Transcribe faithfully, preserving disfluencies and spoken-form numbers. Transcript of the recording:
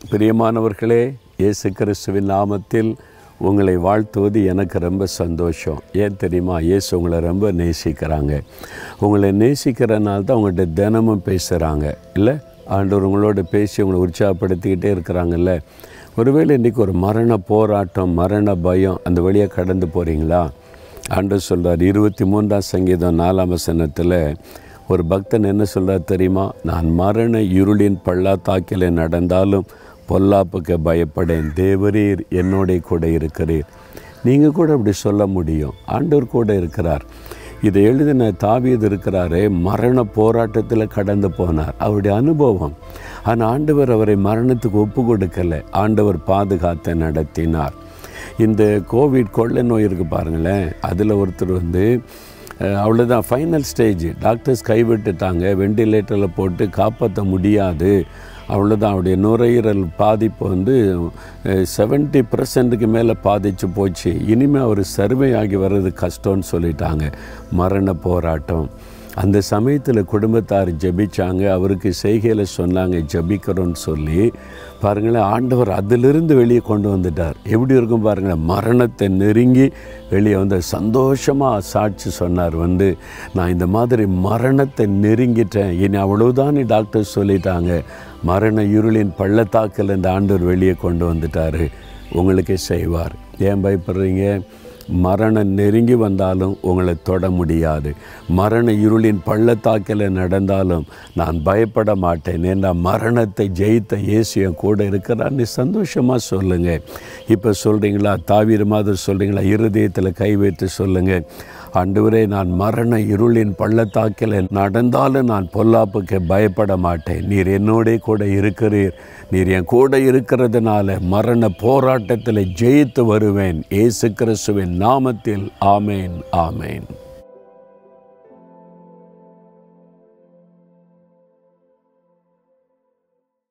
பிரியமானவர்களே, இயேசு கிறிஸ்துவின் நாமத்தில் உங்களை வாழ்த்துவது எனக்கு ரொம்ப சந்தோஷம். ஏன் தெரியுமா? இயேசு உங்களை ரொம்ப நேசிக்கிறாங்க. உங்களை நேசிக்கிறனால தான் உங்கள்கிட்ட தினமும் பேசுகிறாங்க இல்லை? ஆண்டவர் உங்களோட பேசி உங்களை உற்சாகப்படுத்திக்கிட்டே இருக்கிறாங்கல்ல. ஒருவேளை இன்றைக்கி ஒரு மரண போராட்டம், மரண பயம், அந்த வழியாக கடந்து போகிறீங்களா? ஆண்டவர் சொல்கிறார், இருபத்தி மூன்றாம் சங்கீதம் நாலாம் வசனத்தில் ஒரு பக்தன் என்ன சொல்கிறார் தெரியுமா? நான் மரண இருளின் பள்ளத்தாக்கில் நடந்தாலும் பொல்லாப்புக்கு பயப்படேன், தேவரீர் என்னோட கூட இருக்கிறீர். நீங்கள் கூட அப்படி சொல்ல முடியும். ஆண்டவர் கூட இருக்கிறார். இதை எழுதின தாவீது இருக்கிறாரே, மரண போராட்டத்தில் கடந்து போனார், அவருடைய அனுபவம். ஆனால் ஆண்டவர் அவரை மரணத்துக்கு ஒப்பு கொடுக்கலை. ஆண்டவர் பாதுகாத்து நடத்தினார். இந்த கோவிட் கொள்ளை நோய் இருக்குது பாருங்களேன், அதில் ஒருத்தர் வந்து அவ்வளோதான், ஃபைனல் ஸ்டேஜ், டாக்டர்ஸ் கைவிட்டுட்டாங்க, வெண்டிலேட்டரில் போட்டு காப்பாற்ற முடியாது, அவ்வளோதான். அவருடைய நுரையீரல் பாதிப்பு வந்து செவன்ட்டி பர்சன்ட்டுக்கு மேலே பாதிச்சு போச்சு, இனிமேல் அவர் சர்வே ஆகி வர்றது கஷ்டம்னு சொல்லிட்டாங்க. மரண போராட்டம். அந்த சமயத்தில் குடும்பத்தார் ஜெபிச்சாங்க, அவருக்கு செய்கையில் சொன்னாங்க ஜெபிக்கிறோன்னு சொல்லி. பாருங்களேன், ஆண்டவர் அதிலிருந்து வெளியே கொண்டு வந்துட்டார். எப்படி இருக்கும் பாருங்களேன், மரணத்தை நெருங்கி வெளியே வந்து சந்தோஷமாக சாட்சி சொன்னார். வந்து நான் இந்த மாதிரி மரணத்தை நெருங்கிட்டேன், இனி அவ்வளோதான் டாக்டர் சொல்லிட்டாங்க. மரண இருளின் பள்ளத்தாக்கில் இந்த ஆண்டவர் வெளியே கொண்டு வந்துட்டார். உங்களுக்கே செய்வார். ஏன் பயப்படுறீங்க? மரணம் நெருங்கி வந்தாலும் உங்களை தொட முடியாது. மரண இருளின் பள்ளத்தாக்கில் நடந்தாலும் நான் பயப்பட மாட்டேன், ஏன்னா மரணத்தை ஜெயித்த இயேசு என் கூட இருக்கிறான்னு சந்தோஷமாக சொல்லுங்கள். இப்போ சொல்கிறீங்களா? தாவீது மாதிரி சொல்கிறீங்களா? இருதயத்தில் கை வைத்து சொல்லுங்கள், ஆண்டவரே, நான் மரண இருளின் பள்ளத்தாக்கில் நடந்தாலும் நான் பொல்லாப்புக்கு பயப்பட மாட்டேன், நீர் என்னோட கூட இருக்கிறீர், நீர் என் கூட இருக்கிறதுனால மரண போராட்டத்தில் ஜெயித்து வருவேன். இயேசு கிறிஸ்துவின் நாமத்தில் ஆமேன், ஆமேன்.